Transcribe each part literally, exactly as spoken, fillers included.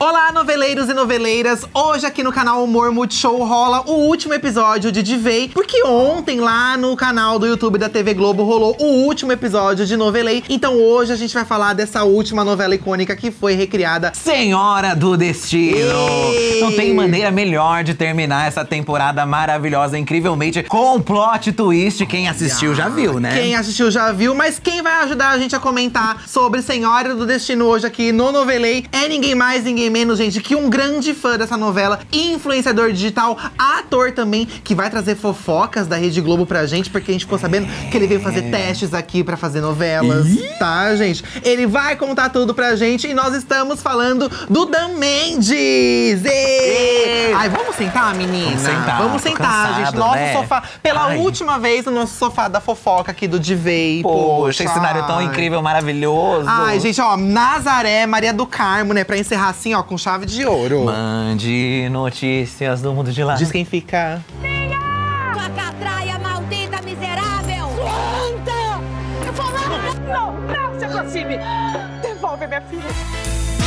Olá, noveleiros e noveleiras! Hoje aqui no canal Humor Multishow rola o último episódio de Divei, porque ontem lá no canal do YouTube da T V Globo rolou o último episódio de Novelei. Então hoje a gente vai falar dessa última novela icônica que foi recriada, Senhora do Destino! E... Não tem maneira melhor de terminar essa temporada maravilhosa, incrivelmente, com um plot twist. Quem assistiu já viu, né? Quem assistiu já viu, mas quem vai ajudar a gente a comentar sobre Senhora do Destino hoje aqui no Novelei é ninguém mais, ninguém menos, gente, que um grande fã dessa novela, influenciador digital, ator também, que vai trazer fofocas da Rede Globo pra gente, porque a gente ficou sabendo que ele veio fazer testes aqui pra fazer novelas, tá, gente? Ele vai contar tudo pra gente e nós estamos falando do Dan Mendes! Ê! Ai, vamos sentar, menina? Vamos sentar, Vamos tô sentar, cansado, gente. Nosso né? sofá, pela Ai. última vez no nosso sofá da fofoca aqui do Divei. Poxa, esse cenário tão ai. incrível, maravilhoso. Ai, gente, ó, Nazaré, Maria do Carmo, né? Pra encerrar assim, ó, com chave de ouro. Mande notícias do mundo de lá. Diz quem fica. Sua catraia maldita, miserável! Santa! Eu falava! Não, não se aproxime! Devolve minha filha!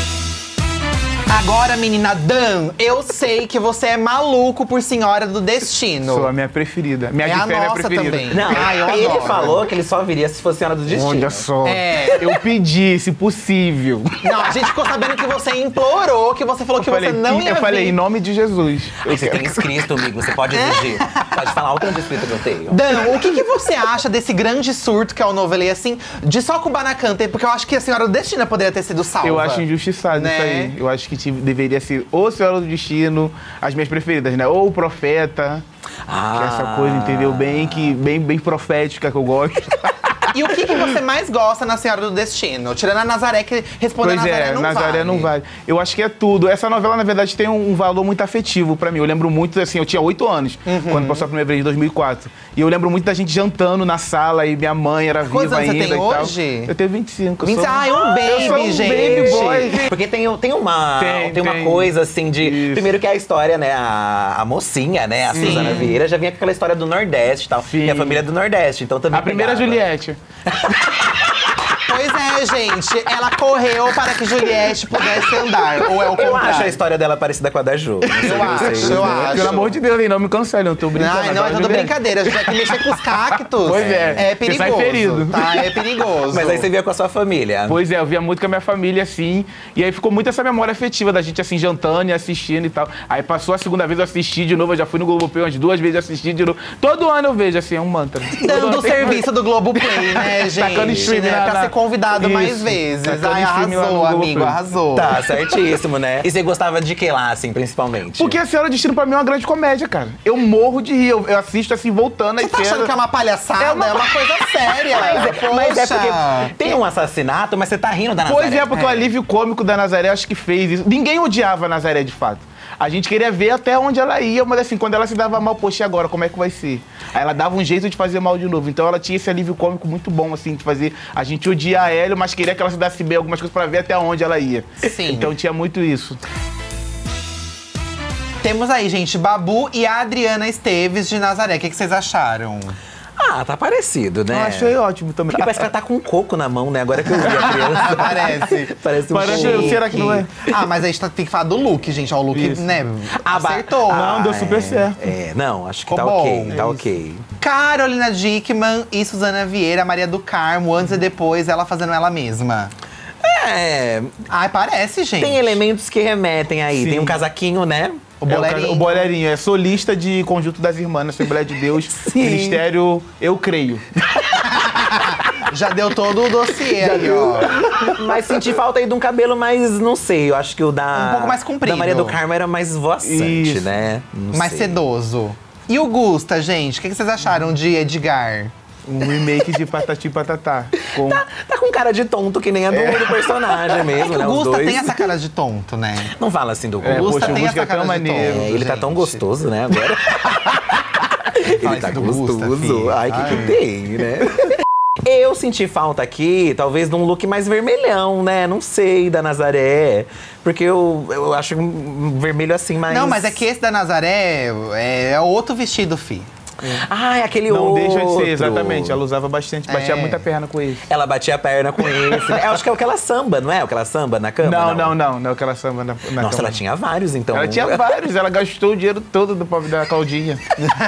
Agora, menina Dan, eu sei que você é maluco por Senhora do Destino. Sou a minha preferida. Minha É de a fé é a nossa preferida. também. Não, Ai, eu ele adoro. falou que ele só viria se fosse Senhora do Destino. Olha só. É. Eu pedi, se possível. Não, a gente ficou sabendo que você implorou, que você falou que eu falei, você não ia Eu falei, vir. em nome de Jesus. Eu Ai, você quero. tem escrito, amigo, você pode exigir. Pode falar o tanto escrito que eu tenho. Dan, o que, que você acha desse grande surto que é o Novelei, assim, de só Kubanacan? Porque eu acho que a Senhora do Destino poderia ter sido salva. Eu acho injustiçado Né? isso aí. Eu acho que tive- deveria ser ou Senhora do Destino, as minhas preferidas, né? Ou o Profeta. Ah. Que é essa coisa, entendeu? Bem, que, bem, bem profética que eu gosto. E o que, que você mais gosta na Senhora do Destino? Tirando a Nazaré, que respondeu Pois Nazaré é, não Nazaré vale. não vale. Eu acho que é tudo. Essa novela, na verdade, tem um, um valor muito afetivo pra mim. Eu lembro muito, assim, eu tinha oito anos, Uhum. quando passou a primeira vez, em dois mil e quatro. E eu lembro muito da gente jantando na sala e minha mãe era Quantos viva anos você ainda tem e tal. hoje? Eu tenho vinte e cinco. eu vinte sou- Ai, um baby, eu sou um gente. baby boy, gente. Porque tem, tem, uma, tem, Tem, uma tem. coisa, assim, de… Isso. Primeiro que a história, né, a, a mocinha, né, a Sim. Suzana Vieira, já vinha com aquela história do Nordeste e tal. Sim. E a família é do Nordeste, então também A primeira pegava. Juliette. Pois é, gente. Ela correu para que Juliette pudesse andar. Ou é o Eu contrário? acho a história dela parecida com a da Ju. Não sei Eu vocês, acho, eu né? acho. Pelo amor de Deus, aí, não me cancele, eu tô brincando. Ai, não, é agora, tudo Juliette. brincadeira. A gente vai que mexer com os cactos. Pois é, É você perigoso. sai ferido. Tá, é perigoso. Mas aí você via com a sua família. Pois é, eu via muito com a minha família, assim. E aí ficou muito essa memória afetiva da gente, assim, jantando e assistindo e tal. Aí passou a segunda vez, eu assisti de novo. Eu já fui no Globoplay umas duas vezes, assisti de novo. Todo ano eu vejo, assim, é um mantra. Todo Dando ano o tem- serviço do Globoplay, né, gente? Tacando stream né? na- Pra na- ser convidado mais Isso. vezes. Tacando Ai, stream lá no arrasou, Globoplay. amigo, arrasou. Tá, certíssimo, né? E você gostava de que lá, assim, principalmente? Porque a Senhora do Destino pra mim é uma grande comédia, cara. Eu morro de rir, eu, eu assisto assim, voltando Você às tá achando cenas. que é uma palhaçada? É É uma, uma- coisa séria. Mas é, mas é Poxa. porque tem um assassinato, mas você tá rindo da Nazaré. Pois é, porque o alívio cômico da Nazaré acho que fez isso. Ninguém odiava a Nazaré, de fato. A gente queria ver até onde ela ia, mas assim, quando ela se dava mal, poxa, e agora, como é que vai ser? Aí ela dava um jeito de fazer mal de novo. Então ela tinha esse alívio cômico muito bom, assim, de fazer a gente odiar a Hélio, mas queria que ela se desse bem algumas coisas pra ver até onde ela ia. Sim. Então tinha muito isso. Temos aí, gente, Babu e a Adriana Esteves de Nazaré. O que, que vocês acharam? Ah, tá parecido, né? Eu achei ótimo também. E parece que ela tá com um coco na mão, né? Agora que eu vi a criança. Parece. Parece um Parece coco. eu, será que não é? Ah, mas a gente tá- tem que falar do look, gente. Ó, o look, Isso. né? Ah, ba- Acertou. Não, deu super é, certo. É, não, acho que Ficou tá bom. ok, tá É ok. Carolina Dickman e Suzana Vieira, Maria do Carmo, antes e depois, ela fazendo ela mesma. É, Ai, parece, gente. tem elementos que remetem aí. Sim. Tem um casaquinho, né? O É, boleirinho. ca- o boleirinho. É solista de Conjunto das Irmãs na Assembleia de Deus. Ministério Eu Creio. Já deu todo o dossiê aí, ó. Mas senti falta aí de um cabelo mais, não sei, eu acho que o da… Um pouco mais comprido. Da Maria do Carmo era mais voaçante, Isso. né? Não Mais sei. sedoso. E o Gusta, gente? O que, que vocês acharam de Edgar? Um remake de Patati e Patatá. Com... Tá, tá com cara de tonto, que nem a do, do personagem mesmo, É que né? o Os Gusta dois. tem essa cara de tonto, né? Não fala assim do Gusta. É, Gusta poxa, o tem Gusta essa é cara tão de maneiro. tonto. É, ele tá tão gente. gostoso, né, agora. ele Fala tá isso do Gusta, gostoso. filho. Ai, que Ai. que tem, né? Eu senti falta aqui, talvez, de um look mais vermelhão, né? Não sei, da Nazaré. Porque eu, eu acho um vermelho assim mais… Não, mas é que esse da Nazaré é, é outro vestido, fi. Ah, é aquele Não outro. deixa de ser, exatamente. Ela usava bastante, batia É. muita perna com esse. Ela batia a perna com esse. Eu acho que é aquela samba, não é? Aquela samba na cama? Não, não, não, não, aquela samba na, na Nossa, cama. ela tinha vários, então. Ela tinha vários, ela gastou o dinheiro todo do pobre da Claudinha.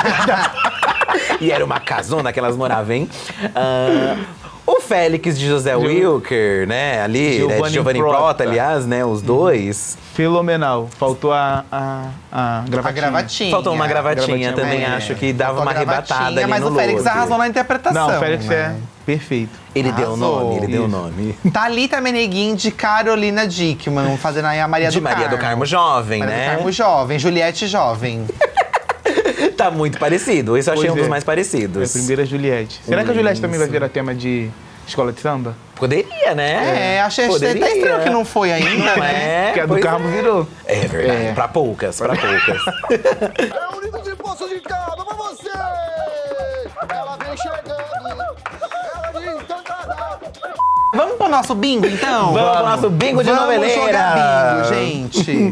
E era uma casona que elas moravam, hein? Ah, o Félix de José Wilker, né? Ali, Giovanni né? Giovanni Prota. Prota, aliás, né? Os dois. Fenomenal. Faltou a, a, a gravatinha. A gravatinha. Faltou uma gravatinha, gravatinha, também, é. acho que dava Faltou uma a gravatinha, arrebatada ali mas no o Félix look. arrasou na interpretação. Não, o Félix né? é perfeito. Ele deu o Arrasou. nome, ele deu o Isso. nome. Thalita Meneguin de Carolina Dickman, fazendo aí a Maria De do Maria Carmo. do Carmo Jovem, Maria né? do Carmo Jovem, Juliette Jovem. Tá muito parecido. Esse eu achei Pois um dos é. mais É parecidos. a primeira Juliette. Será que a Juliette também vai Isso. virar tema de escola de samba? Poderia, né? É, achei Poderia. até estranho que não foi ainda, Não né? é? Porque a do Pois Carmo é. virou. É verdade. É. Pra poucas, pra poucas. É o Lindo de Poço de Calma pra você! Ela vem chegando, ela de Tantanal. Vamos pro nosso bingo, então? Vamos pro nosso bingo de Vamos noveleira. jogar bingo, gente.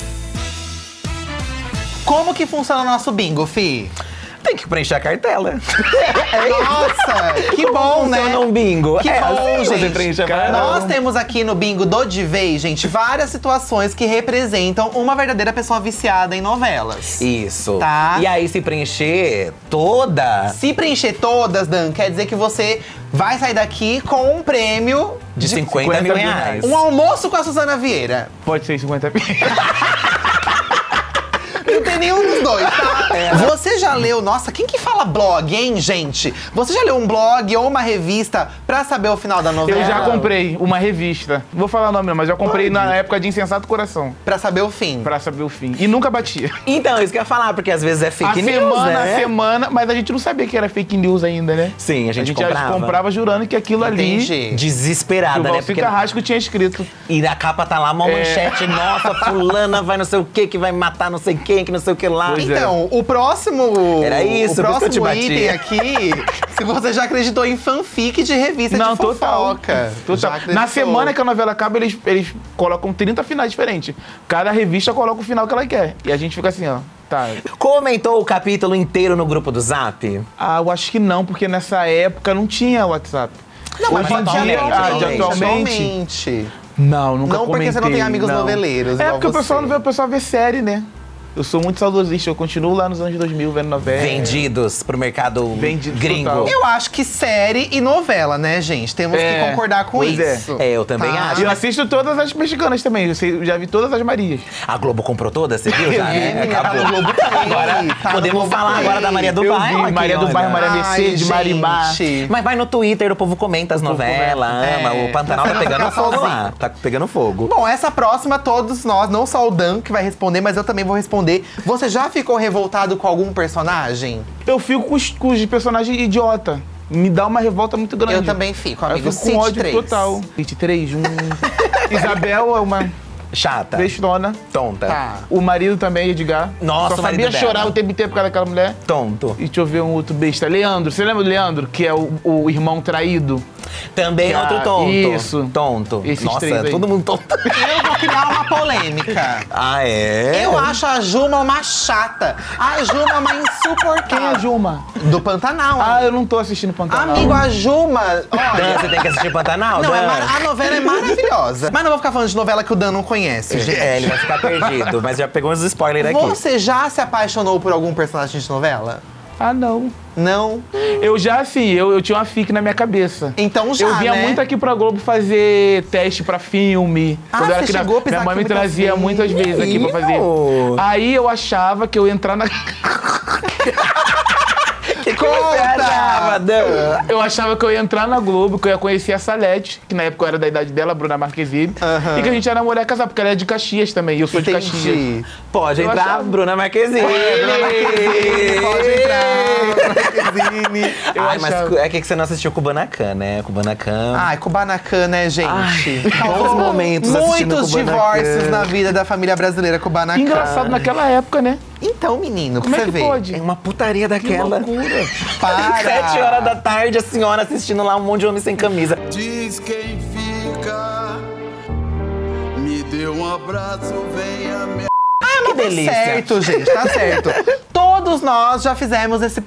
Como que funciona o nosso bingo, Fi? Tem que preencher a cartela. Nossa, que bom, né? Funciona um bingo. Que é, bom, assim você gente. preenche a Caramba. cartela. Nós temos aqui no bingo do Divei, gente, várias situações que representam uma verdadeira pessoa viciada em novelas. Isso. Tá. E aí, se preencher toda, Se preencher todas, Dan, quer dizer que você vai sair daqui com um prêmio de cinquenta mil reais. um almoço com a Suzana Vieira. Pode ser cinquenta mil. Não tem nenhum dos dois, tá? Você já leu, nossa, quem que fala blog, hein, gente? Você já leu um blog ou uma revista pra saber o final da novela? Eu já comprei uma revista. Não vou falar o nome, não, mas eu comprei na época de Insensato Coração. Pra saber o fim. Pra saber o fim. E nunca batia. Então, isso que eu ia falar, porque às vezes é fake a news, semana, né? a semana, mas a gente não sabia que era fake news ainda, né? Sim, a gente comprava. comprava jurando que aquilo ali. Entendi. Que Desesperada, o né? Valci Porque... Carrasco tinha escrito. E na capa tá lá uma É. manchete, nossa, fulana vai não sei o que, que vai matar não sei quem, que não sei o que lá. Pois é. Então, o próximo. Era isso, o por isso que eu te próximo bati. item aqui, se você já acreditou em fanfic de revista Não, de total. fofoca. Já total. acreditou. Na semana que a novela acaba, eles, eles colocam trinta finais diferentes. Cada revista coloca o final que ela quer. E a gente fica assim, ó. Tá. Comentou o capítulo inteiro no grupo do Zap? Ah, eu acho que não, porque nessa época não tinha WhatsApp. Não, mas Hoje em atualmente, dia, ah, de atualmente. atualmente. Não, nunca Não, porque comentei. você não tem amigos noveleiros, É igual porque o pessoal você. não vê, o pessoal vê série, né? Eu sou muito saudosista, eu continuo lá nos anos dois mil vendo novela. Vendidos pro mercado Vendidos gringo. total. Eu acho que série e novela, né, gente? Temos que É, concordar com pois é. isso. É, eu também Tá. acho. E eu assisto todas as mexicanas também, eu sei- eu já vi todas as Marias. A Globo comprou todas, você viu já? vi, né? menina, tá no Globo Play, Agora tá no podemos Globo falar Play. agora da Maria do Eu Bairro. vi aqui, Maria do olha. Bairro, Maria Ai, Mercedes, Marimar. gente. Mas vai no Twitter, o povo comenta as novelas, ama. É. O Pantanal tá Não pegando fica fogo sozinho. lá. Tá pegando fogo. Bom, essa próxima, todos nós, não só o Dan que vai responder, mas eu também vou responder. Você já ficou revoltado com algum personagem? Eu fico com os, com os personagens idiota. Me dá uma revolta muito grande. Eu também fico, Aí amigo. Eu fico com Cite ódio três. total. City três, um... Isabel é uma Chata. bestona. Tonta. Tá. O marido também, Edgar. Nossa, Só o marido sabia dela. chorar o tempo inteiro por causa daquela mulher. Tonto. E deixa eu ver um outro besta. Leandro, você lembra do Leandro? Que é o, o irmão traído? Também Ah, outro tonto. isso. Tonto. Esses Nossa, três aí. todo mundo tonto. Eu vou criar uma polêmica. Ah, é? Eu acho a Juma uma chata. A Juma é uma insuportável. Quem é a Juma? Do Pantanal. Ah, eu não tô assistindo Pantanal. Amigo, a Juma. Dan, Olha. você tem que assistir Pantanal, Não, Dan? é mar- a novela é maravilhosa. Mas não vou ficar falando de novela que o Dan não conhece, gente. É, ele vai ficar perdido, mas já pegou uns spoilers aqui. Você já se apaixonou por algum personagem de novela? Ah, não. Não? Eu já, assim, eu, eu tinha uma fic na minha cabeça. Então já, Eu vinha né? muito aqui pra Globo fazer teste pra filme. Ah, Quando eu era você criança. chegou a pisar Minha mãe aqui me muito trazia assim. muitas vezes aqui pra fazer. Menino! Aí eu achava que eu ia entrar na... Que que você achava, Dan? Eu achava que eu ia entrar na Globo, que eu ia conhecer a Salete, que na época eu era da idade dela, a Bruna Marquezine, Aham. e que a gente ia namorar e casar, porque ela é de Caxias também, e eu sou de Caxias. Entendi. Pode Eu entrar, achava- Bruna Marquezine. Bruna Marquezine, pode entrar. Bruna Marquezine. Eu Ai, mas achava- é que você não assistiu Kubanacan, né? Kubanacan. Ai, Kubanacan, né, gente? Ai, Causou bons momentos assistindo muitos Kubanacan. divórcios na vida da família brasileira Kubanacan. Engraçado naquela época, né? Então, menino, Como pra é você que ver. pode? É uma putaria daquela. Para. Sete horas da tarde, a senhora assistindo lá um monte de homem sem camisa. Diz quem fica, me dê um abraço, venha me. Que Tá delícia. certo, gente, tá certo. Todo Todos nós já fizemos esse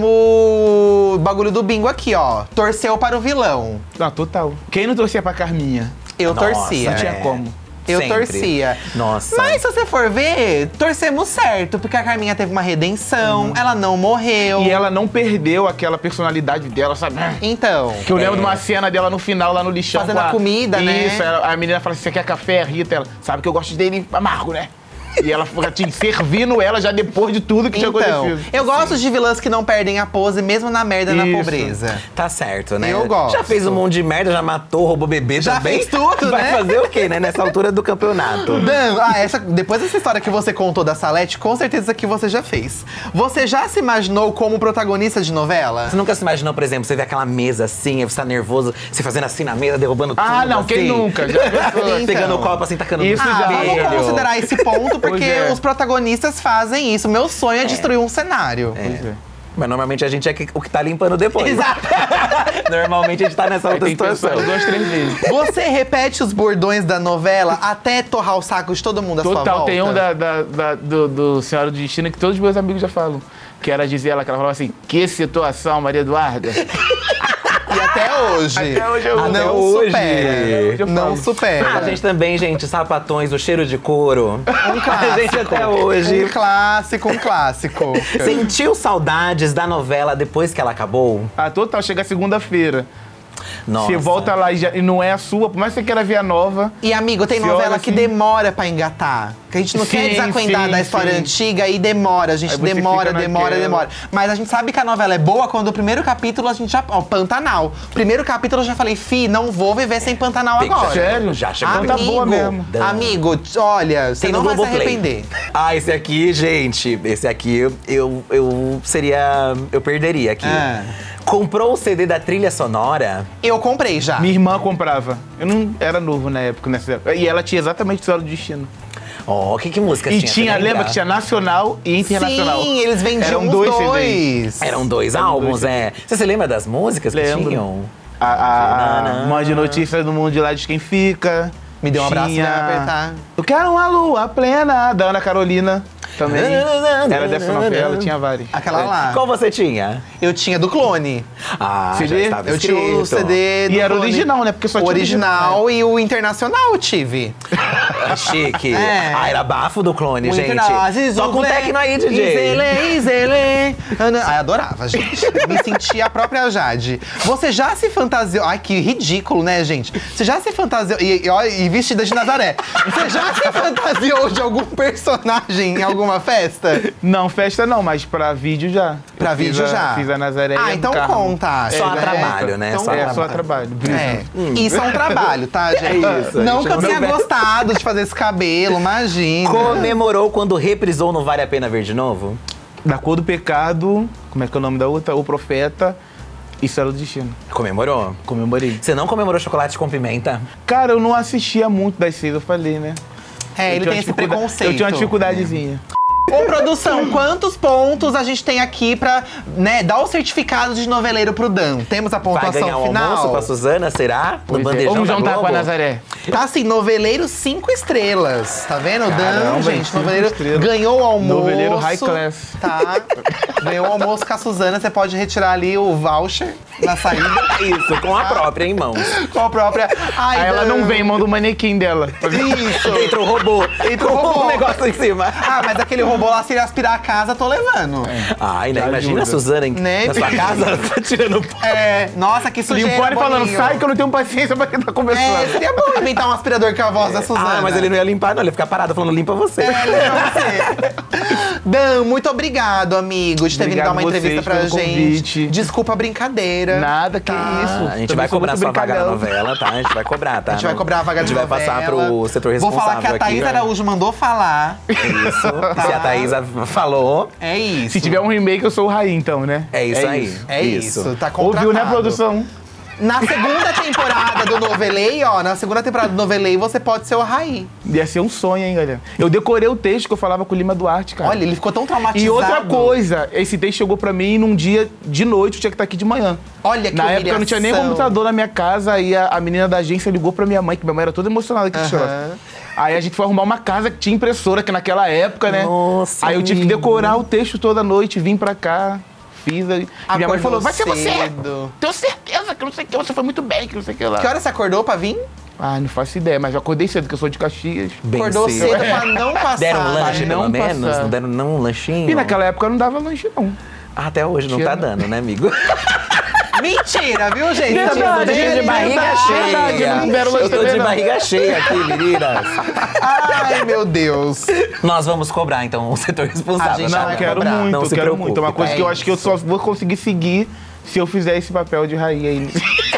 próximo bagulho do bingo aqui, ó. Torceu para o vilão. Não, total. Quem não torcia pra Carminha? Eu Nossa, torcia. Não tinha É. como. Eu Sempre. torcia. Nossa. Mas se você for ver, torcemos certo, porque a Carminha teve uma redenção, ela não morreu. E ela não perdeu aquela personalidade dela, sabe? Então. Que eu lembro de uma cena dela no final, lá no lixão. Fazendo com a comida, né? Isso, ela- a menina fala assim, você quer café, Rita? Ela, sabe que eu gosto dele amargo, né? E ela fica te servindo ela já depois de tudo que tinha Então, acontecido. eu gosto de vilãs que não perdem a pose, mesmo na merda, na Isso. pobreza. Tá certo, né? Eu gosto. Já fez um monte de merda, já matou, roubou bebê Já também. fez tudo, Vai né? fazer o quê, né? Nessa altura do campeonato. Dan, ah, essa, depois dessa história que você contou da Salete, com certeza que você já fez. Você já se imaginou como protagonista de novela? Você nunca se imaginou, por exemplo, você vê aquela mesa assim, aí você tá nervoso, você fazendo assim na mesa, derrubando tudo. Ah, não, quem assim. nunca? Já pensou? Então. Pegando o copo assim, tacando Isso no já. Ah, vamos espelho. considerar esse ponto, porque Pois é. os protagonistas fazem isso. Meu sonho é, destruir um cenário. Pois é. Mas normalmente a gente é que- o que tá limpando depois. Exato. Normalmente a gente tá nessa Aí outra tem que pensar situação. duas, três vezes. Você repete os bordões da novela até torrar o saco de todo mundo à sua volta? Total, tem um da, da- da- do, do Senhora do Destino que todos os meus amigos já falam. Que era dizer ela, que ela falava assim, que situação, Maria Eduarda. E até hoje. Até hoje eu- não até hoje. supera. Eu Não falo. supera. Ah, a gente também, gente, sapatões, o cheiro de couro. Um clássico. A gente até hoje. Um clássico, um clássico. Sentiu saudades da novela depois que ela acabou? Ah, total, chega segunda-feira. Nossa. Você volta lá e, já- e não é a sua, por mais que você queira ver a nova. E, amigo, tem Você novela olha que assim- demora pra engatar. Que a gente não Sim, quer desacuendar sim, da história sim. antiga e demora, a gente Aí você demora, fica demora, naquela. demora. Mas a gente sabe que a novela é boa quando o primeiro capítulo a gente já. Ó, Pantanal. Primeiro capítulo eu já falei, fi, não vou viver sem Pantanal Tem que- agora. Sério? Já chegou. Amigo, Tá boa mesmo. amigo, olha, você Tem não no vai se Globoplay. arrepender. Ah, esse aqui, gente, esse aqui eu, eu, eu seria. Eu perderia aqui. Ah. Comprou o C D da trilha sonora? Eu comprei já. Minha irmã comprava. Eu não era novo na época, nessa época. E ela tinha exatamente o Senhora do Destino. Ó, que, que músicas E tinha? tinha, Você lembra que tinha nacional e internacional. Sim, eles vendiam Eram os dois dois. C Ds. Eram dois Eram álbuns, dois. é. Você se lembra das músicas que Lembro. tinham? A, a, a Nanana. Mande Notícias do Mundo de Lá de Quem Fica. Me deu um abraço Tinha- pra apertar. Eu quero uma lua plena, da Ana Carolina. Também. Era dessa novela, tinha várias. Aquela lá. Qual você tinha? Eu tinha do Clone. Ah, C D? já estava Eu tinha o escrito. C D do E era Clone. original, né? Porque só O tinha original e o internacional eu tive. Ah, chique. É. Ah, era bafo do clone, O gente. internacional, Aziz Só com Ublé, tecno aí, D J. Izele, Izele. Ana- Ai, adorava, gente. Me sentia a própria Jade. Você já se fantasiou... Ai, que ridículo, né, gente? Você já se fantasiou... E, e, ó, e vestida de Nazaré. Você já se fantasiou de algum personagem em alguma festa? Não, festa não, mas pra vídeo já. Pra Eu fiz vídeo a- já? Fiz a Nazaré e Ah, a então Carmo. conta. Só a É, trabalho, né? então Só a É, conta. só a trabalho. É, isso é um trabalho, tá, gente? isso, a Não gente que eu não tenha vai- gostado de fazer esse cabelo, imagina. Comemorou quando reprisou no Vale a Pena Ver de Novo? Da Cor do Pecado, como é que é o nome da outra? O Profeta e Senhora do Destino. Comemorou? Comemorei. Você não comemorou chocolate com pimenta? Cara, eu não assistia muito das seis, eu falei, né? É, Eu ele tinha tem uma esse dificulda- preconceito. Eu tinha uma dificuldadezinha. Ô, produção, quantos pontos a gente tem aqui pra, né, dar o certificado de noveleiro pro Dan? Temos a Vai pontuação ganhar o final? almoço com a Suzana, será? No Pois é. bandejão Vamos da juntar Globo? com a Nazaré. Tá assim, noveleiro cinco estrelas. Tá vendo? O Dan, Caramba, gente, cinco noveleiro estrelas. ganhou o almoço. Noveleiro high class. Tá. Ganhou o almoço com a Suzana. Você pode retirar ali o voucher na saída. Isso, com a própria em mãos. Com a própria. Ai, Aí ela Dan. não vem, manda o manequim dela. Isso. Entra o robô. Entra o Com robô. um negócio em cima. Ah, mas aquele robô lá, se ele aspirar a casa, tô levando. Ai, né? Já Imagina ajuda. a Suzana em, Né? na sua casa, tá tirando pó. É, nossa, que sujeira, Limpando e falando, Boninho. sai que eu não tenho paciência pra quem tá começando. É, seria bom inventar um aspirador com a voz da Suzana. Ah, mas ele não ia limpar, não. Ele ia ficar parado falando, limpa você. É, lembra você. Dan, muito obrigado, amigo, de ter vindo Obrigado dar uma vocês entrevista pra pelo gente. convite. Desculpa a brincadeira. Nada, que Tá. isso. A gente Também vai sou cobrar muito sua vaga na brincalhão. novela, tá? A gente vai cobrar, tá? A gente vai Não- cobrar a vaga de A gente vai passar pro setor responsável Vou falar que a Thaís aqui. Araújo mandou falar. Isso. Se a Thaísa falou, É isso. Se tiver um remake, eu sou o Raí, então, né? é isso aí. É isso, tá contratado. Ouviu, né, produção? Na segunda temporada do Novelei, ó, na segunda temporada do Novelei, você pode ser o Raí. Ia ser um sonho, hein, galera? Eu decorei o texto que eu falava com o Lima Duarte, cara. Olha, ele ficou tão traumatizado. E outra coisa, esse texto chegou pra mim num dia de noite, eu tinha que estar aqui de manhã. Olha que Na época eu não tinha nem humilhação. computador na minha casa, aí a, a menina da agência ligou pra minha mãe, que minha mãe era toda emocionada aqui Aham. chorando. Aí a gente foi arrumar uma casa que tinha impressora, que naquela época, né? Nossa, Aí eu tive que amigo. decorar o texto toda noite, vim pra cá, fiz. Aí... Minha mãe Acordou falou, vai ser você! cedo. Tenho certeza que não sei o que, você foi muito bem, que não sei o que lá. Que hora você acordou pra vir? Ah, não faço ideia, mas eu acordei cedo, porque eu sou de Caxias. Bem Acordou cedo. cedo pra não passar. Deram um lanche, não pelo menos? passar. Não deram não um lanchinho? E naquela época eu não dava lanche, não. Ah, até hoje não Tinha, tá né? dando, né, amigo? Mentira, viu, gente? Verdade, Tá Eu tô bem, de barriga verdade. cheia. não deram Eu lanche tô também, de não. barriga cheia aqui, meninas. Ai, meu Deus. Nós vamos cobrar, então, o setor responsável. A gente tá? vai Eu quero cobrar. muito, Não eu se quero preocupe, muito. É uma coisa tá? que eu É acho que eu só vou conseguir seguir se eu fizer esse papel de rainha aí.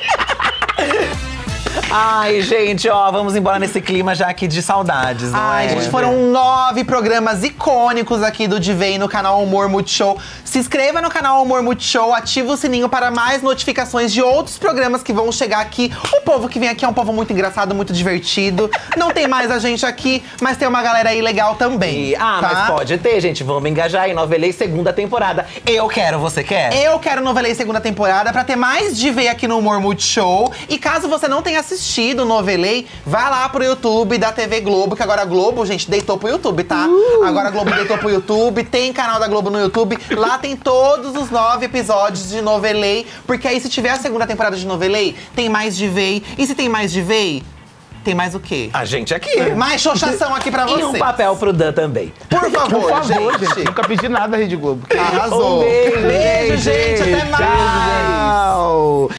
Ai, gente, ó, vamos embora nesse clima já aqui de saudades, não Ai, é? gente, foram nove programas icônicos aqui do Divei no canal Humor Multishow. Se inscreva no canal Humor Multishow, ativa o sininho para mais notificações de outros programas que vão chegar aqui. O povo que vem aqui é um povo muito engraçado, muito divertido. Não tem mais a gente aqui, mas tem uma galera aí legal também. E- ah, tá? mas pode ter, gente. Vamos engajar em Novelei segunda temporada. Eu quero, você quer? Eu quero Novelei segunda temporada pra ter mais Divei aqui no Humor Multishow. E caso você não tenha assistido o Novelei, vai lá pro YouTube da T V Globo, que agora a Globo, gente, deitou pro YouTube, tá? Uh! Agora a Globo deitou pro YouTube, tem canal da Globo no YouTube. Lá tem todos os nove episódios de Novelei, porque aí se tiver a segunda temporada de Novelei, tem mais Divei. E se tem mais Divei, tem mais o quê? A gente aqui. Mais xoxação aqui pra E você. um papel pro Dan também. Por favor, Por favor, gente. gente. Nunca pedi nada, Rede Globo. Arrasou. Um beijo, Beijo, gente. Até mais. Tchau.